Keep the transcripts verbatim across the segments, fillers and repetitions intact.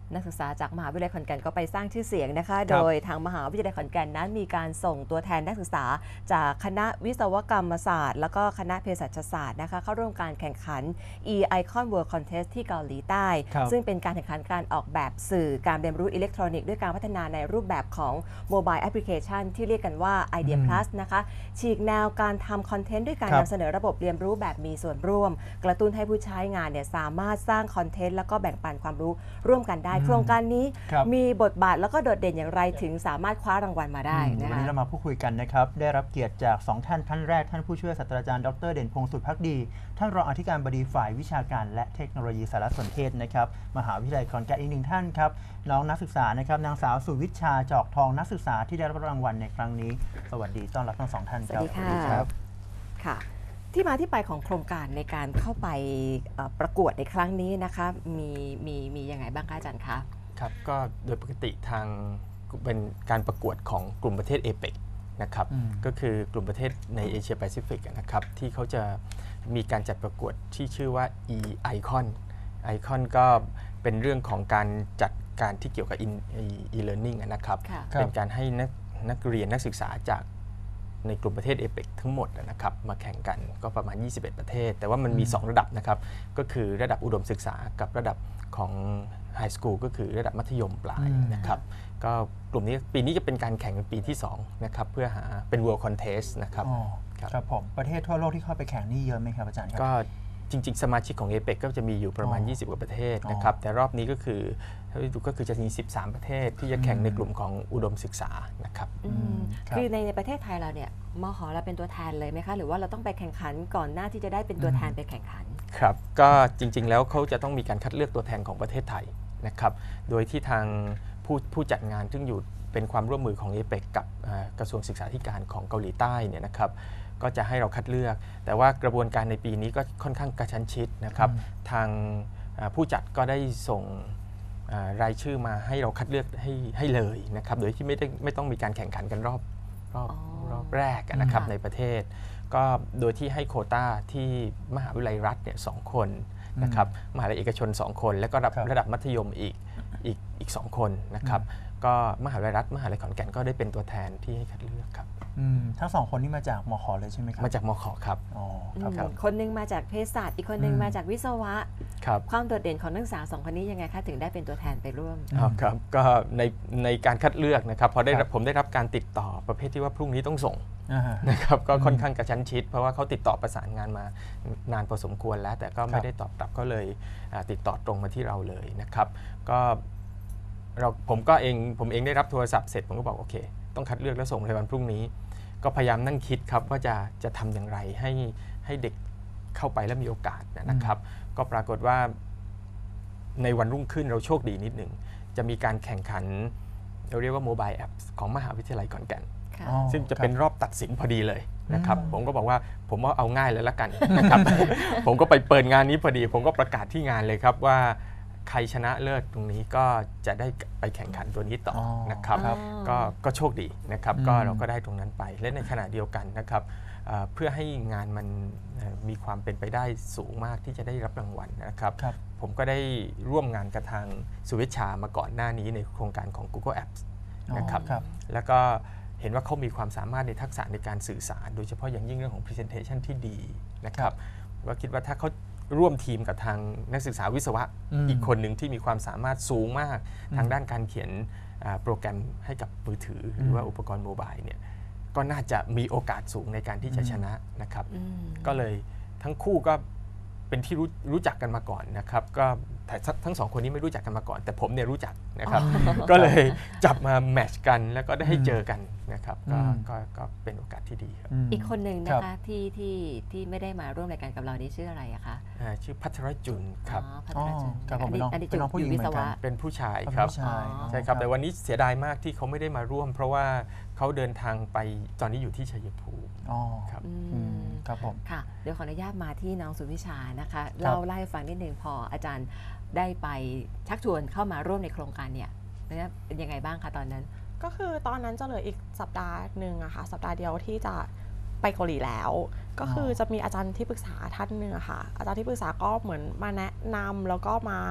นักศึกษาจากมหาวิทยาลัยขอนแก่นก็ไปสร้างชื่อเสียงนะคะโดยทางมหาวิทยาลัยขอนแก่นนั้นมีการส่งตัวแทนนักศึกษาจากคณะวิศวกรรมศาสตร์แล้วก็คณะเภสัชศาสตร์นะคะเข้าร่วมการแข่งขัน e-icon world contest ที่เกาหลีใต้ซึ่งเป็นการแข่งขันการออกแบบสื่อการเรียนรู้อิเล็กทรอนิกส์ด้วยการพัฒนาในรูปแบบของโมบายแอปพลิเคชันที่เรียกกันว่า Idea Plus นะคะฉีกแนวการทำคอนเทนต์ด้วยการนำเสนอระบบเรียนรู้แบบมีส่วนร่วมกระตุ้นให้ผู้ใช้งานเนี่ยสามารถสร้างคอนเทนต์แล้วก็แบ่งปันความรู้ร่วมกันได้โครงการนี้มีบทบาทแล้วก็โดดเด่นอย่างไรถึงสามารถคว้ารางวัลมาได้นะคะวันนี้เรามาพูดคุยกันนะครับได้รับเกียรติจากสองท่านท่านแรกท่านผู้ช่วยศาสตราจารย์ดรเด่นพงษ์สุดภักดีท่านรองอธิการบดีฝ่ายวิชาการและเทคโนโลยีสารสนเทศนะครับมหาวิทยาลัยขอนแก่นอีกหนึ่งท่านครับน้องนักศึกษานะครับนางสาวสุวิชาจอกทองนักศึกษาที่ได้รับรางวัลในครั้งนี้สวัสดีต้อนรับทั้งสองท่านครับสวัสดีค่ะค่ะที่มาที่ไปของโครงการในการเข้าไปประกวดในครั้งนี้นะคะมีมีมียังไงบ้างคะอาจารย์คะครับก็โดยปกติทางเป็นการประกวดของกลุ่มประเทศเอเปกนะครับก็คือกลุ่มประเทศในเอเชียแปซิฟิกนะครับที่เขาจะมีการจัดประกวดที่ชื่อว่า e-icon icon ก็เป็นเรื่องของการจัดการที่เกี่ยวกับ e-learning นะครับเป็นการให้นักนักเรียนนักศึกษาจากในกลุ่มประเทศเอเปกทั้งหมดนะครับมาแข่งกันก็ประมาณยี่สิบเอ็ดประเทศแต่ว่ามันมีสองระดับนะครับก็คือระดับอุดมศึกษากับระดับของไฮสคูลก็คือระดับมัธยมปลายนะครับก็กลุ่มนี้ปีนี้จะเป็นการแข่งเป็นปีที่สองนะครับเพื่อหาเป็น World Contest นะครับครับผมประเทศทั่วโลกที่เข้าไปแข่งนี่เยอะไหมครับอาจารย์ครับก็จริงๆสมาชิกของเอเปกก็จะมีอยู่ประมาณยี่สิบกว่าประเทศนะครับแต่รอบนี้ก็คือก็คือจะมีสิบสามประเทศที่จะแข่งในกลุ่มของอุดมศึกษานะครับคือในในประเทศไทยเราเนี่ยมห.เราเป็นตัวแทนเลยไหมคะหรือว่าเราต้องไปแข่งขันก่อนหน้าที่จะได้เป็นตัวแทนไปแข่งขันครับก็จริงๆแล้วเขาจะต้องมีการคัดเลือกตัวแทนของประเทศไทยนะครับโดยที่ทางผู้ผู้จัดงานซึ่งอยู่เป็นความร่วมมือของเอเปกกับกระทรวงศึกษาธิการของเกาหลีใต้เนี่ยนะครับก็จะให้เราคัดเลือกแต่ว่ากระบวนการในปีนี้ก็ค่อนข้างกระชั้นชิดนะครับทางผู้จัดก็ได้ส่งรายชื่อมาให้เราคัดเลือกให้ให้เลยนะครับโดยที่ไม่ได้ไม่ต้องมีการแข่งขันกันรอบรอบรอบแรกนะครับในประเทศก็โดยที่ให้โควต้าที่มหาวิทยาลัยรัฐเนี่ยสองคนนะครับมหาวิทยาลัยเอกชนสองคนแล้วก็ระดับมัธยมอีกอีกอีกสองคนนะครับก็มหาวิทยาลัยรัฐมหาวิทยาลัยขอนแก่นก็ได้เป็นตัวแทนที่ให้คัดเลือกครับทั้งสองคนนี้มาจากมข.เลยใช่ไหมครับมาจากมข.ครับอ๋อครับคนนึงมาจากเภสัชอีกคนนึงมาจากวิศวะความโดดเด่นของนักศึกษาสองคนนี้ยังไงคะถึงได้เป็นตัวแทนไปร่วมครับก็ในในการคัดเลือกนะครับพอได้ผมได้รับการติดต่อประเภทที่ว่าพรุ่งนี้ต้องส่งนะครับก็ค่อนข้างกระชั้นชิดเพราะว่าเขาติดต่อประสานงานมานานพอสมควรแล้วแต่ก็ไม่ได้ตอบกลับก็เลยติดต่อตรงมาที่เราเลยนะครับก็เราผมก็เองผมเองได้รับโทรศัพท์เสร็จผมก็บอกโอเคต้องคัดเลือกแล้วส่งในวันพรุ่งนี้ก็พยายามนั่งคิดครับว่าจะจะทำอย่างไรให้ให้เด็กเข้าไปแล้วมีโอกาสนะครับก็ปรากฏว่าในวันรุ่งขึ้นเราโชคดีนิดหนึ่งจะมีการแข่งขันเราเรียกว่าโมบายแอปของมหาวิทยาลัยขอนแก่นซึ่งจะเป็นรอบตัดสินพอดีเลยนะครับผมก็บอกว่าผมว่าเอาง่ายเลยละกันนะครับ ผมก็ไปเปิดงานนี้พอดีผมก็ประกาศที่งานเลยครับว่าใครชนะเลิศตรงนี้ก็จะได้ไปแข่งขันตัวนี้ต่อนะครับก็ก็โชคดีนะครับก็เราก็ได้ตรงนั้นไปและในขณะเดียวกันนะครับเพื่อให้งานมันมีความเป็นไปได้สูงมากที่จะได้รับรางวัลนะครับผมก็ได้ร่วมงานกับทางสุวิชามาก่อนหน้านี้ในโครงการของ Google Apps นะครับแล้วก็เห็นว่าเขามีความสามารถในทักษะในการสื่อสารโดยเฉพาะอย่างยิ่งเรื่องของ Presentation ที่ดีนะครับก็คิดว่าถ้าเขาร่วมทีมกับทางนักศึกษาวิศวะอีกคนหนึ่งที่มีความสามารถสูงมากทางด้านการเขียนโปรแกรมให้กับมือถือหรือว่าอุปกรณ์โมบายเนี่ยก็น่าจะมีโอกาสสูงในการที่จะชนะนะครับก็เลยทั้งคู่ก็เป็นที่รู้รู้จักกันมาก่อนนะครับก็แต่ทั้งสองคนนี้ไม่รู้จักกันมาก่อนแต่ผมเนี่ยรู้จักนะครับก็เลยจับมาแมทช์กันแล้วก็ได้ให้เจอกันนะครับก็ก็เป็นโอกาสที่ดีครับอีกคนหนึ่งนะคะที่ที่ที่ไม่ได้มาร่วมรายการกับเรานี่ชื่ออะไรอะคะชื่อพัทรจุลครับพัทรจุลอันนี้เป็นน้องผู้หญิงเหมือนกันเป็นผู้ชายครับใช่ครับแต่วันนี้เสียดายมากที่เขาไม่ได้มาร่วมเพราะว่าเขาเดินทางไปตอนนี้อยู่ที่ชัยภูมิอ๋อครับครับผมค่ะเดี๋ยวขออนุญาตมาที่น้องสุวิชานะคะเล่าไล่ฟังนิดนึงพออาจารย์ได้ไปชักชวนเข้ามาร่วมในโครงการเนี่ยเป็นยังไงบ้างคะตอนนั้นก็คือตอนนั้นจะเหลืออีกสัปดาห์หนึ่งอะค่ะสัปดาห์เดียวที่จะไปเกาหลีแล้วก็คือจะมีอาจารย์ที่ปรึกษาท่านหนึ่งอะค่ะอาจารย์ที่ปรึกษาก็เหมือนมาแนะนำแล้วก็มา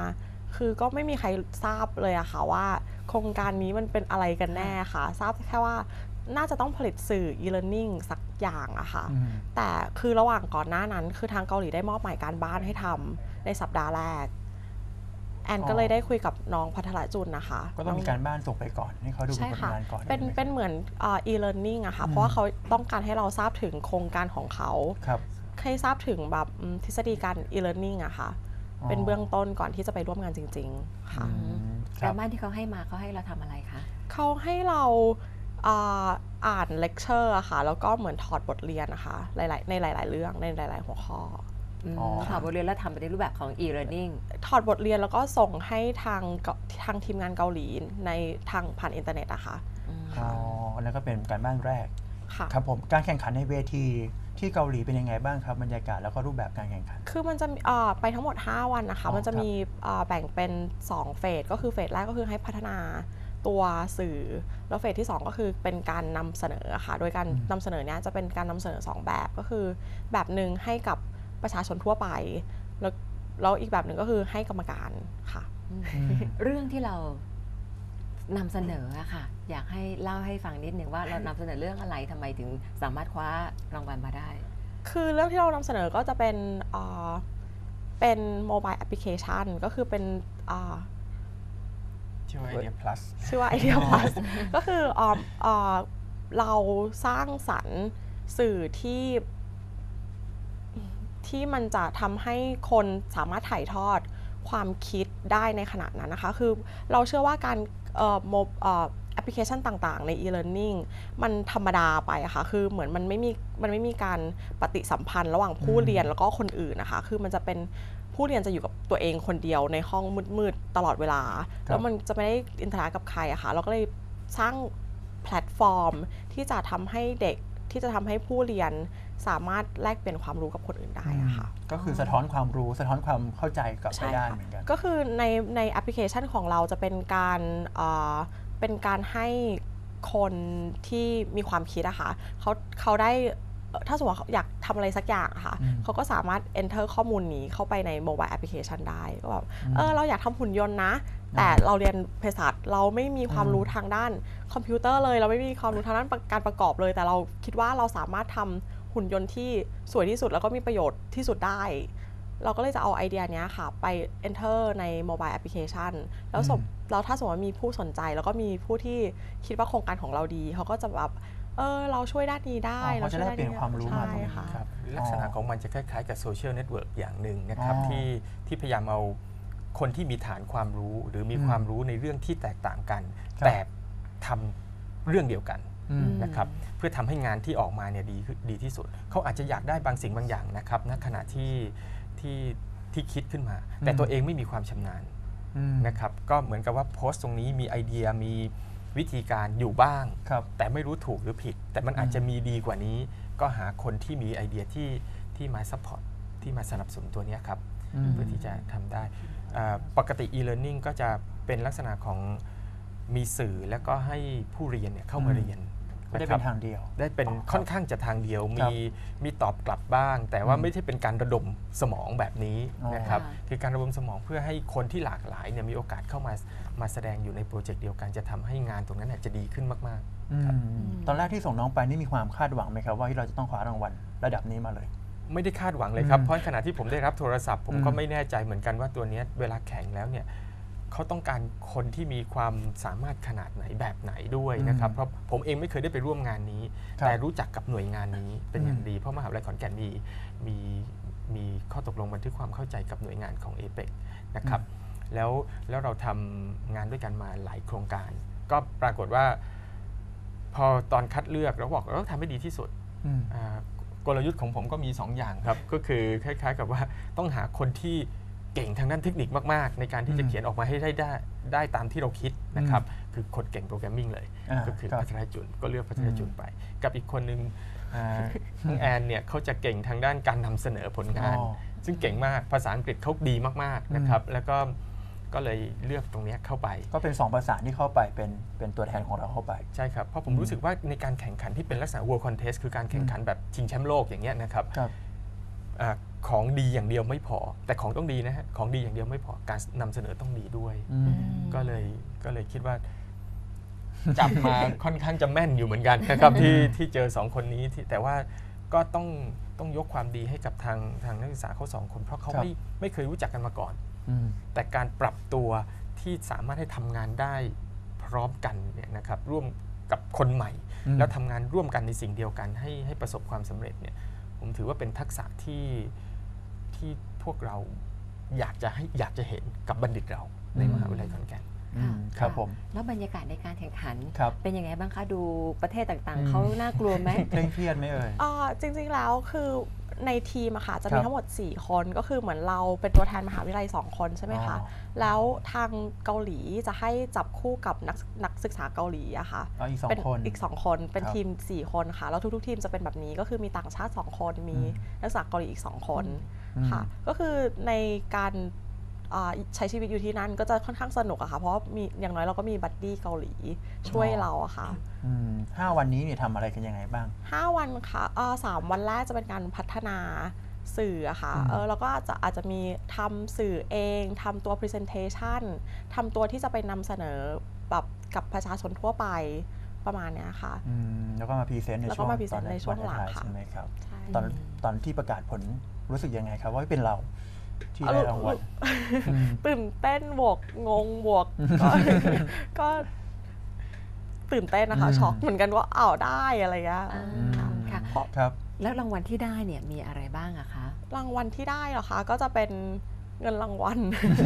คือก็ไม่มีใครทราบเลยอะค่ะว่าโครงการนี้มันเป็นอะไรกันแน่ค่ะทราบแค่ว่าน่าจะต้องผลิตสื่อ e-learning สักอย่างอะค่ะแต่คือระหว่างก่อนหน้านั้นคือทางเกาหลีได้มอบหมายการบ้านให้ทำในสัปดาห์แรกแอนก็เลยได้คุยกับน้องพัทรจุลนะคะก็ต้องมีการบ้านส่งไปก่อนให้เขาดูผลงานก่อนเป็นเป็นเหมือน e-learning อะค่ะเพราะว่าเขาต้องการให้เราทราบถึงโครงการของเขาให้ทราบถึงแบบทฤษฎีการ e-learning อะค่ะเป็นเบื้องต้นก่อนที่จะไปร่วมงานจริงๆค่ะการบ้านที่เขาให้มาเขาให้เราทำอะไรคะเขาให้เราอ่านเลคเชอร์อะค่ะแล้วก็เหมือนถอดบทเรียนนะคะหลายๆในหลายๆเรื่องในหลายๆหัวข้อถอดบทเรียนแล้วทำไปในรูปแบบของ e-learning ถอดบทเรียนแล้วก็ส่งให้ทางทางทีมงานเกาหลีในทางผ่านอินเทอร์เน็ตอะค่ะอ๋อแล้วก็เป็นการบ้านแรกครับผมการแข่งขันในเวทีที่เกาหลีเป็นยังไงบ้างครับบรรยากาศแล้วก็รูปแบบการแข่งขันคือมันจะไปทั้งหมดห้าวันนะคะมันจะมีแบ่งเป็นสองเฟสก็คือเฟสแรกก็คือให้พัฒนาตัวสื่อแล้วเฟสที่สองก็คือเป็นการนำเสนอค่ะโดยการนำเสนอเนี้ยจะเป็นการนำเสนอสองแบบก็คือแบบหนึ่งให้กับประชาชนทั่วไปแล้วแล้วอีกแบบหนึ่งก็คือให้กรรมการค่ะเรื่องที่เรานำเสนออะค่ะอยากให้เล่าให้ฟังนิดนึงว่าเรานำเสนอเรื่องอะไรทำไมถึงสามารถคว้ารางวัลมาได้คือเรื่องที่เรานำเสนอก็จะเป็นเป็นโมบายแอปพลิเคชันก็คือเป็นชื่อว่า Idea Plus ชื่อว่า Idea Plus ก็คือเราสร้างสรรค์สื่อที่ที่มันจะทำให้คนสามารถถ่ายทอดความคิดได้ในขณะนั้นนะคะคือเราเชื่อว่าการแอปพลิเคชันต่างๆใน e-learning มันธรรมดาไปอะค่ะคือเหมือนมันไม่มีมันไม่มีการปฏิสัมพันธ์ระหว่างผู้เรียนแล้วก็คนอื่นนะคะคือมันจะเป็นผู้เรียนจะอยู่กับตัวเองคนเดียวในห้องมืดๆตลอดเวลาแล้วมันจะไม่ได้อินเทอร์แอคกับใครอะค่ะเราก็เลยสร้างแพลตฟอร์มที่จะทำให้เด็กที่จะทำให้ผู้เรียนสามารถแลกเปลี่ยนความรู้กับคนอื่นได้อะค่ะก็คือสะท้อนความรู้สะท้อนความเข้าใจกับไปได้เหมือนกันก็คือในในแอปพลิเคชันของเราจะเป็นการเป็นการให้คนที่มีความคิดอะค่ะเขาเขาได้ถ้าสมมติว่าอยากทำอะไรสักอย่างอะค่ะเขาก็สามารถ enter ข้อมูลนี้เข้าไปในโมบายแอปพลิเคชันได้ก็แบบเออเราอยากทำหุ่นยนต์นะแต่เราเรียนเภสัชเราไม่มีความรู้ทางด้านคอมพิวเตอร์เลยเราไม่มีความรู้ทางด้านการประกอบเลยแต่เราคิดว่าเราสามารถทำหุ่นยนต์ที่สวยที่สุดแล้วก็มีประโยชน์ที่สุดได้เราก็เลยจะเอาไอเดียนี้ค่ะไป enter ในโมบายแอปพลิเคชันแล้วสมแล้วถ้าสมมติว่ามีผู้สนใจแล้วก็มีผู้ที่คิดว่าโครงการของเราดีเขาก็จะแบบเออเราช่วยด้านนี้ได้เราจะได้เปลี่ยนความรู้มาตรงนี้ครับลักษณะของมันจะคล้ายๆกับโซเชียลเน็ตเวิร์กอย่างหนึ่งนะครับที่ที่พยายามเอาคนที่มีฐานความรู้หรือมีความรู้ในเรื่องที่แตกต่างกันแต่ทำเรื่องเดียวกันนะครับเพื่อทำให้งานที่ออกมาเนี่ยดีดีที่สุดเขาอาจจะอยากได้บางสิ่งบางอย่างนะครับณขณะที่ที่ที่คิดขึ้นมาแต่ตัวเองไม่มีความชำนาญนะครับก็เหมือนกับว่าโพสต์ตรงนี้มีไอเดียมีวิธีการอยู่บ้างแต่ไม่รู้ถูกหรือผิดแต่มันอาจจะมีดีกว่านี้ก็หาคนที่มีไอเดียที่ที่มาซัพพอร์ตที่มาสนับสนุนตัวนี้ครับเพื่อที่จะทำได้ปกติ e-learning ก็จะเป็นลักษณะของมีสื่อแล้วก็ให้ผู้เรียนเนี่ยเข้ามาเรียนไม่ได้เป็นทางเดียวได้เป็นค่อนข้างจะทางเดียวมีมีตอบกลับบ้างแต่ว่าไม่ใช่เป็นการระดมสมองแบบนี้นะครับคือการระดมสมองเพื่อให้คนที่หลากหลายเนี่ยมีโอกาสเข้ามามาแสดงอยู่ในโปรเจกต์เดียวกันจะทำให้งานตรงนั้นจะดีขึ้นมากๆตอนแรกที่ส่งน้องไปนี่มีความคาดหวังไหมครับว่าที่เราจะต้องคว้ารางวัลระดับนี้มาเลยไม่ได้คาดหวังเลยครับเพราะขณะที่ผมได้รับโทรศัพท์ผมก็ไม่แน่ใจเหมือนกันว่าตัวนี้เวลาแข่งแล้วเนี่ยเขาต้องการคนที่มีความสามารถขนาดไหนแบบไหนด้วยนะครับเพราะผมเองไม่เคยได้ไปร่วมงานนี้แต่รู้จักกับหน่วยงานนี้เป็นอย่างดีเพราะมหาวิทยาลัยขอนแก่นมีมีมีข้อตกลงบันทึกความเข้าใจกับหน่วยงานของ เอ เปก นะครับแล้วแล้วเราทำงานด้วยกันมาหลายโครงการก็ปรากฏว่าพอตอนคัดเลือกเราบอกเราทำให้ดีที่สุดกลยุทธ์ของผมก็มีสองอย่างครับก็คือคล้ายๆกับว่าต้องหาคนที่เก่งทางด้านเทคนิคมากๆในการที่จะเขียนออกมาให้ได้ได้ได้ตามที่เราคิดนะครับคือคนเก่งโปรแกรมมิ่งเลยก็คือพัทรจุลก็เลือกพัทรจุลไปกับอีกคนนึงน้องแอนเนี่ยเขาจะเก่งทางด้านการนำเสนอผลงานซึ่งเก่งมากภาษาอังกฤษเขาดีมากๆนะครับแล้วก็ก็เลยเลือกตรงนี้เข้าไปก็เป็นสองภาษาที่เข้าไปเป็นเป็นตัวแทนของเราเข้าไปใช่ครับเพราะผมรู้สึกว่าในการแข่งขันที่เป็นลักษณะ World Contest คือการแข่งขันแบบชิงแชมป์โลกอย่างเงี้ยนะครับอาของดีอย่างเดียวไม่พอแต่ของต้องดีนะฮะของดีอย่างเดียวไม่พอการนำเสนอต้องดีด้วยอืมก็เลยก็เลยคิดว่า จับมาค่อนข้างจะแม่นอยู่เหมือนกันนะครับที่ที่เจอสองคนนี้ที่แต่ว่าก็ต้องต้องยกความดีให้กับทางทางนักศึกษาเขาสองคนเพราะเขาครับไม่ไม่เคยรู้จักกันมาก่อนอืมแต่การปรับตัวที่สามารถให้ทำงานได้พร้อมกันเนี่ยนะครับร่วมกับคนใหม่อืมแล้วทำงานร่วมกันในสิ่งเดียวกันให้ให้ประสบความสำเร็จเนี่ยผมถือว่าเป็นทักษะที่ที่พวกเราอยากจะให้อยากจะเห็นกับบัณฑิตเราในมหาวิทยาลัยขอนแก่นอืมครับผมแล้วบรรยากาศในการแข่งขันครับเป็นยังไงบ้างคะดูประเทศต่างอืมๆเขาน่ากลัวไหมเคร่งเครียดไหมเอ่ยอ่าจริงๆแล้วคือในทีมอะค่ะจะครัมีบทั้งหมด สี่ คนก็คือเหมือนเราเป็นตัวแทนมหาวิทยาลัย สอง คนใช่ไหมคะอ๋อแล้วทางเกาหลีจะให้จับคู่กับนักนักศึกษาเกาหลีอะค่ะอ๋ออีกสองเป็นคนอีก สอง คนเป็นครับทีม สี่ คนค่ะแล้วทุกๆทีมจะเป็นแบบนี้ก็คือมีต่างชาติ สอง คนมีอืมนักศึกษาเกาหลีอีก สอง คนอืมค่ะก็คือในการอ่าใช้ชีวิตอยู่ที่นั่นก็จะค่อนข้างสนุกอะค่ะเพราะว่ามีอย่างน้อยเราก็มีบัดดี้เกาหลีช่วยอ๋อเราอะค่ะอืมห้าวันนี้เนี่ยทำอะไรกันยังไงบ้างห้า วันค่ะอ่าสามวันแรกจะเป็นการพัฒนาสื่ออะค่ะอืมเออแล้วก็อาจจะอาจจะมีทำสื่อเองทำตัว Presentation ทำตัวที่จะไปนำเสนอแบบกับประชาชนทั่วไปประมาณเนี้ยค่ะอืมแล้วก็มาพรีเซนต์ในแล้วก็ช่วงมาพรีเซนต์ตอในช่วงหลังท้ายๆค่ะใช่ไหมครับใช่ตอนตอนที่ประกาศผลรู้สึกยังไงครับว่าเป็นเราที่ได้รางวัลอืมตื่นเต้นบวกงงบวกก็ ก็ตื่นเต้นนะคะอืมช็อกเหมือนกันว่าอ้าวได้อะไรเงี้ยอ่าอืมค่ะครับแล้วรางวัลที่ได้เนี่ยมีอะไรบ้างอะคะรางวัลที่ได้เหรอคะ ก็จะเป็นเงินรางวัล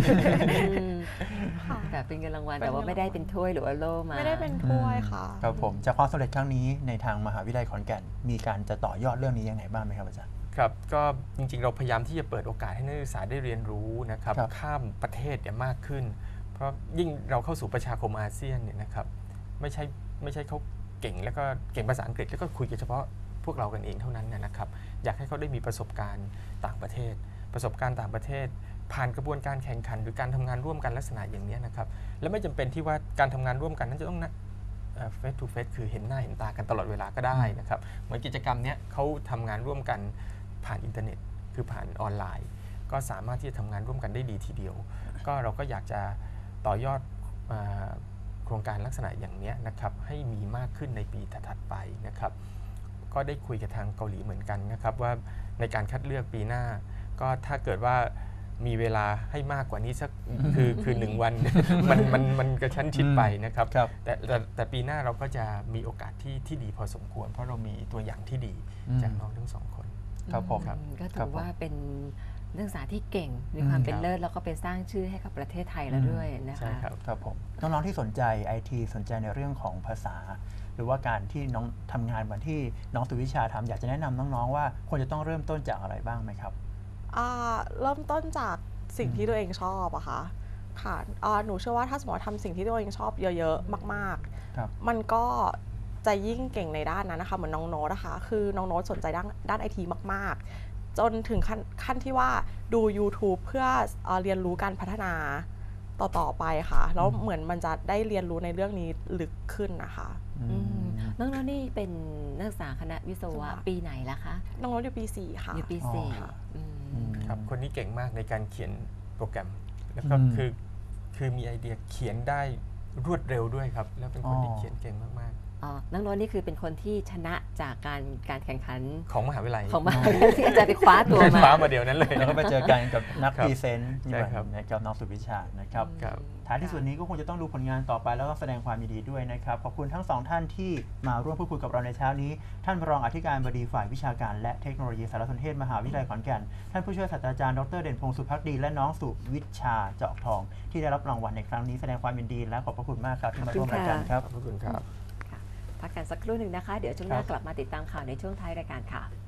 ค่ะค่ะเป็นเงินรางวัลเป็นแต่ว่าเงินไม่ได้เป็นถ้วยหรือว่าโล่มาไม่ได้เป็นถ้วยค่ะครับผมจากความสำเร็จครั้งนี้ในทางมหาวิทยาลัยขอนแก่นมีการจะต่อยอดเรื่องนี้ยังไงบ้างไหมครับอาจารย์ครับก็จริงๆเราพยายามที่จะเปิดโอกาสให้นักศึกษาได้เรียนรู้นะครับครับข้ามประเทศเนี่ยมากขึ้น เพราะยิ่งเราเข้าสู่ประชาคมอาเซียนเนี่ยนะครับไม่ใช่ไม่ใช่เขาเก่งแล้วก็เก่งภาษาอังกฤษแล้วก็คุยกันเฉพาะพวกเรากันเองเท่านั้นนะครับอยากให้เขาได้มีประสบการณ์ต่างประเทศ ประสบการณ์ต่างประเทศ ผ่านกระบวนการแข่งขัน หรือการทำงานร่วมกันลักษณะอย่างนี้นะครับและไม่จำเป็นที่ว่าการทำงานร่วมกันนั้นจะต้องนะเฟสทูเฟสคือเห็นหน้าเห็นตากันตลอดเวลาก็ได้นะครับเหมือนกิจกรรมเนี้ยเขาทำงานร่วมกันผ่านอินเทอร์เน็ต คือผ่านออนไลน์ ก็สามารถที่จะทำงานร่วมกันได้ดีทีเดียว ก็เราก็อยากจะต่อยอดเอ่อโครงการลักษณะอย่างนี้นะครับให้มีมากขึ้นในปีถัดๆไปนะครับก็ได้คุยกับทางเกาหลีเหมือนกันนะครับว่าในการคัดเลือกปีหน้า ก็ถ้าเกิดว่ามีเวลาให้มากกว่านี้สักคือคือหนึ่งวัน มันมันมันกระชั้นชิดไปนะครับครับแต่แต่แต่ปีหน้าเราก็จะมีโอกาสที่ที่ดีพอสมควร เพราะเรามีตัวอย่างที่ดีจากน้องทั้งสองคนครับผมอืมก็ครัถืบอผมว่าเป็นนักศึกษาที่เก่ง มีอืมความเป็นครับเลิศแล้วก็ไปสร้างชื่อให้กับประเทศไทยแล้วอืมด้วยนะใช่คะครับครับผมน้องๆที่สนใจ ไอ ที สนใจในเรื่องของภาษา หรือว่าการที่น้องทำงานเหมือนที่น้องสุวิชาทำอยากจะแนะนำน้องๆว่าควรจะต้องเริ่มต้นจากอะไรบ้างไหมครับอ่าเริ่มต้นจากสิ่งที่ตัวเองชอบอะค่ะค่ะอ่าหนูเชื่อว่าถ้าสมมติว่าทำสิ่งที่ตัวเองชอบเยอะๆมากครับๆ มันก็จะยิ่งเก่งในด้านนั้นนะคะเหมือนน้องโน้ตนะคะคือน้องโน้ตสนใจด้านด้านไอทีมากๆ จนถึงขั้นขั้นที่ว่าดู YouTube เพื่อเอ่อเรียนรู้การพัฒนาต่อๆไปค่ะ แล้วเหมือนมันจะได้เรียนรู้ในเรื่องนี้ลึกขึ้นนะคะอือืมมน้องๆนี่เป็นนักศึกษาคณะวิศวะวิศวะปีไหนละคะน้องโน้ตอยู่ปีสี่ค่ะอยู่ปีอ๋อสี่ค่ะอืมอืมครับคนนี้เก่งมากในการเขียนโปรแกรม แล้วก็อืมคือคือมีไอเดียเขียนได้รวดเร็วด้วยครับ แล้วเป็นคนที่อ๋อเขียนเก่งมากอ๋อน้องโน้ตนี่คือเป็นคนที่ชนะจากการการแข่งขันๆ ของมหาวิทยาลัยของมหาวิทยาลัยที่อาจารย์ไปคว้าตัวได้มาคว้ามาเดียวนั้นเลยแล้วก็ไปเจอกันกับนักครัพบรีเซนต์ใช่ครับนะครับน้องสุวิชานะครับครับท้ายที่สุดนี้ก็คงจะต้องดูผลงานต่อไปแล้วก็แสดงความยินดีด้วยนะครับ ขอบคุณทั้งสองท่านที่มาร่วมพูดคุยกับเราในเช้านี้ ท่านรองอธิการบดีฝ่ายวิชาการและเทคโนโลยีสารสนเทศมหาวิทยาลัยขอนแก่น ท่านผู้ช่วยศาสตราจารย์ดรเด่นพงศ์สุภักดีและน้องสุวิชาเจาะทอง ที่ได้รับรางวัลในครั้งนี้แสดงความยินดีและขอบพระคุณมากครับที่มาร่วมรายการครับขอบคุณครับพักกันสักครู่หนึ่งนะคะ เดี๋ยวช่วงหน้ากลับมาติดตามข่าวในช่วงท้ายรายการค่ะ